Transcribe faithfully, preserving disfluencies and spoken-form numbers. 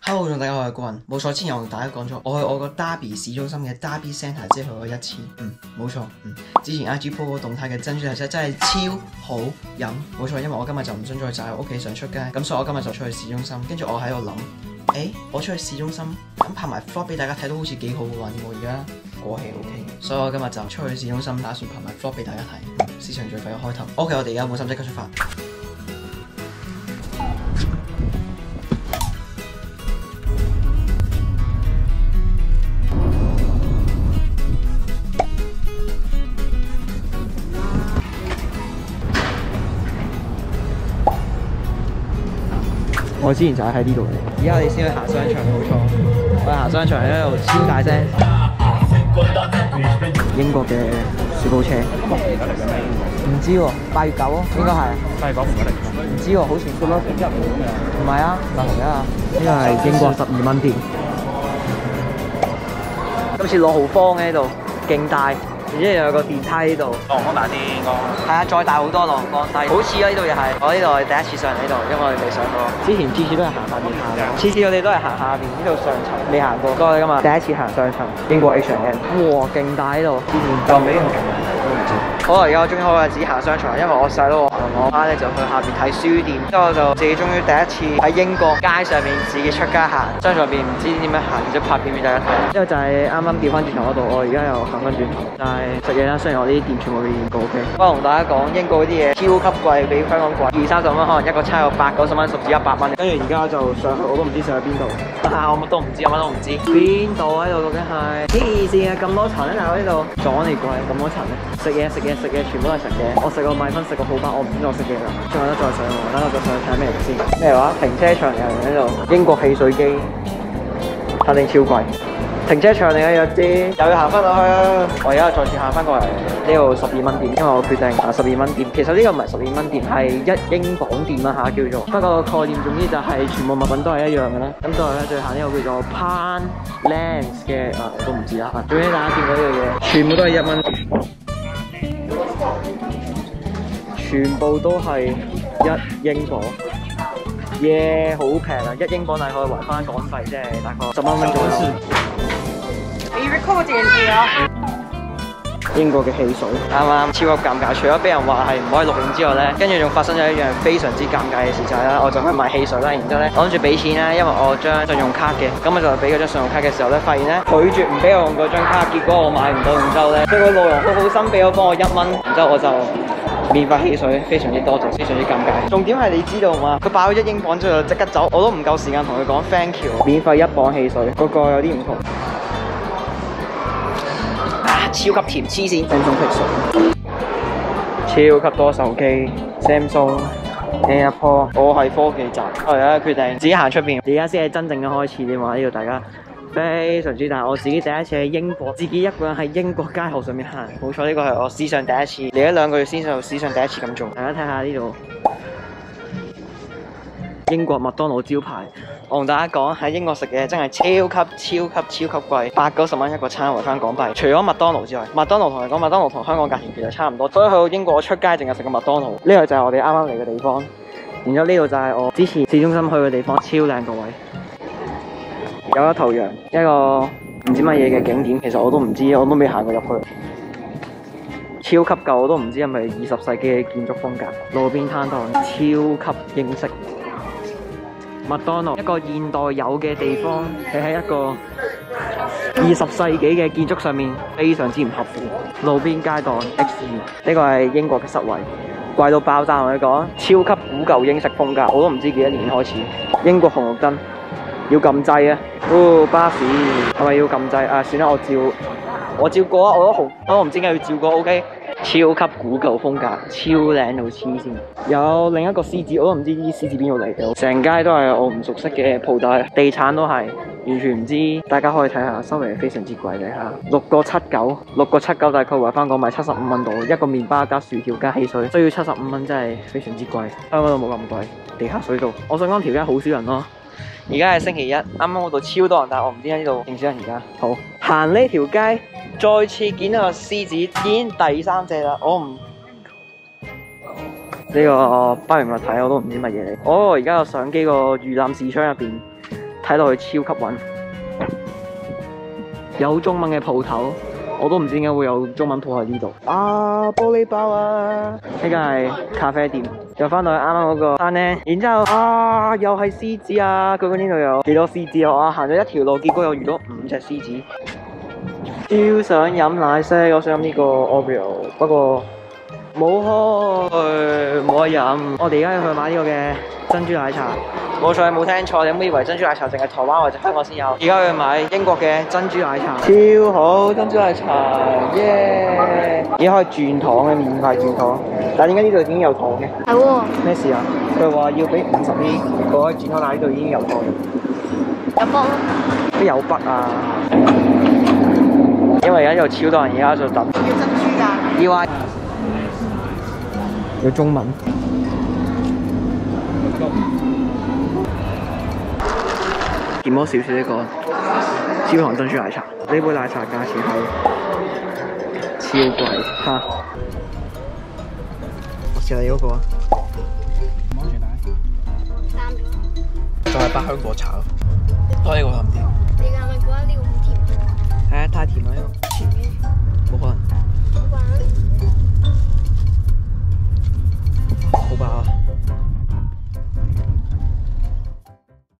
Hello，大家好，我係顧雲。冇錯，之前我同大家講咗，我去我個 Derby 市中心嘅 Derby Centre 只係去過一次。嗯，冇錯。嗯，之前 I G po 個動態嘅珍珠奶茶真係超好飲。冇錯，因為我今日就唔想再宅喺屋企想出街，咁所以我今日就出去市中心。跟住我喺度諗，誒，我出去市中心咁拍埋 vlog 俾大家睇都好似幾好嘅喎。我而家過氣 OK，所以我今日就出去市中心，打算拍埋 vlog 俾大家睇。市場最快嘅開頭。OK，我哋而家冇心即刻出發。我之前就喺呢度嘅，而家我哋先去行商場，冇錯。我哋行商場喺度超大聲。英國嘅雪糕車，唔知喎，八月九咯，應該係。八月九唔一定。唔知喎，好似咁咯。唔係啊，八同一啊。呢個係英國十二蚊店。今次落好方嘅呢度，勁大。然之後又有個電梯呢度，浪江大啲應該。係啊，再大好多浪江低，好似啊呢度又係，我呢度係第一次上嚟呢度，因為我哋未上過。之前次次都係行下面下嘅，次次我哋都係行下邊，呢度上層未行過。所以我哋今日第一次行上層，英國 H and M， 哇，勁大呢度，之前就未呢度勁大，都唔知。好啦，而家我終於開始自己行商場，因為我細佬同我媽咧就去下邊睇書店，之後我就自己終於第一次喺英國街上面自己出街行，商場入邊唔知點樣行，然之後拍片俾大家睇。之後就係啱啱調翻轉頭嗰度，我而家又行翻轉頭，但係食嘢啦，雖然我呢啲店全部去驗過 OK。不過同大家講，英國嗰啲嘢超級貴，比香港貴，二三十蚊可能一個餐有八九十蚊，甚至一百蚊。跟住而家就上去，我都唔知上去邊度。啊，我乜都唔知，我乜都唔知。邊度喺度究竟係？黐線啊！咁多層咧，大佬呢度撞嚟過嚟咁多層咧，食嘢食嘢食嘢，全部都係食嘢。我食個米粉，食個好飽，我唔知我食嘢啦。仲有得再上喎，等我再上去睇咩嚟先。咩話？停車場有人喺度，英國汽水機，肯定超貴。停車場嚟嘅又知，又要行翻落去啊！我而家再次行翻過嚟呢度十二蚊店，因為我決定行十二蚊店。其實呢個唔係十二蚊店，係一英鎊店啦嚇叫做。不過個概念總之就係全部物品都係一樣嘅啦。咁再咧最行呢個叫做 Poundlands 嘅啊，我都唔知啦。總之大家見到呢個嘢，全部都係一蚊，全部都係一英鎊。耶，好平啊！一英鎊大概還翻港幣，即係大概十蚊蚊左右。英國嘅汽水啱啱超級尷尬，除咗俾人話係唔可以錄影之外咧，跟住仲發生咗一樣非常之尷尬嘅事就係啦，我就去買汽水啦，然之後咧我諗住俾錢啦，因為我張信用卡嘅，咁我就俾嗰張信用卡嘅時候咧，發現咧拒絕唔俾我用嗰張卡，結果我買唔到，然之後咧佢個內容好好心俾我幫我一蚊，然之後我就免費汽水，非常之多謝，非常之尷尬。重點係你知道嘛？佢爆咗一英鎊之後就即刻走，我都唔夠時間同佢講 thank you， 免費一磅汽水，嗰個有啲唔同。超級甜，黐線 ！Samsung Pixel， 超級多手機 ，Samsung、Apple， 我係科技宅。我而家決定自己行出邊，而家先係真正嘅開始添嘛！呢度大家非常之大，我自己第一次喺英國，自己一個人喺英國街頭上面行，冇錯，呢個係我史上第一次，嚟咗兩個月先就史上第一次咁做。大家睇下呢度。英國麥當勞招牌，我同大家講喺英國食嘢真係超級超級超級貴，八九十蚊一個餐圍翻港幣。除咗麥當勞之外，麥當勞同你講，麥當勞同香港價錢其實差唔多，所以去到英國我出街淨係食個麥當勞。呢個就係我哋啱啱嚟嘅地方，然之後呢度就係我之前市中心去嘅地方，超靚個位，有一頭羊，一個唔知乜嘢嘅景點，其實我都唔知，我都未行過入去。超級舊，我都唔知係咪二十世紀嘅建築風格。路邊攤檔，超級英式。麥當勞一個現代有嘅地方，企喺一個二十世紀嘅建築上面，非常之唔合乎。路邊街檔 X 二，呢個係英國嘅室圍，貴到爆炸。同你講，超級古舊英式風格，我都唔知幾多年開始。英國紅綠燈要撳掣啊！哦，巴士係咪要撳掣啊？算啦，我照我照過啊！我都紅，我唔知點解要照過。OK。超級古舊風格，超靚到黐線。有另一個獅子，我都唔知呢啲獅子邊度嚟嘅。成街都係我唔熟悉嘅鋪頭，地產都係完全唔知。大家可以睇下，收嚟非常之貴嘅嚇，六個七九，六個七九大概話翻港幣七十五蚊度，一個麵包加薯條加汽水，需要七十五蚊真係非常之貴。香港都冇咁貴，地下水道。我想講條街好少人咯。而家係星期一，啱啱嗰度超多人，但係我唔知喺呢度勁少人而家。好，行呢條街，再次見到個獅子，已經第三隻啦。我唔呢個巴明物體我都唔知乜嘢嚟。哦，而家個相機個預覽視窗入邊睇落去超級穩，有中文嘅鋪頭，我都唔知點解會有中文鋪喺呢度。啊，玻璃包啊！呢間係咖啡店，又翻到去啱啱嗰個餐廳，然之後啊，又係獅子啊！究竟呢度有幾多獅子啊？我行咗一條路，結果又遇到五隻獅子。超想飲奶昔，我想飲呢個 Oreo， 不過冇開，冇得飲。我哋而家要去買呢個嘅珍珠奶茶。冇錯，冇聽錯，你有冇以為珍珠奶茶淨係台灣或者香港先有？而家去買英國嘅珍珠奶茶，超好珍珠奶茶，耶！而家可以轉糖嘅，免費轉糖。但係點解呢度已經有糖嘅？ 係喎。 咩事啊？佢話要俾五十 p， 佢可以轉糖，但係呢度已經有糖。 有筆咯。 邊有筆啊？因為而家有超多人，而家就等。 要珍珠㗎。 要啊。有中文。點咗少少呢個焦糖珍珠奶茶，呢杯奶茶價錢係超貴嚇。我試下你嗰個啊。唔安全帶。擔咗。就係百香果茶咯。多呢個甜唔甜？ 你係咪覺得呢個好甜？ 係啊，太甜啦呢個。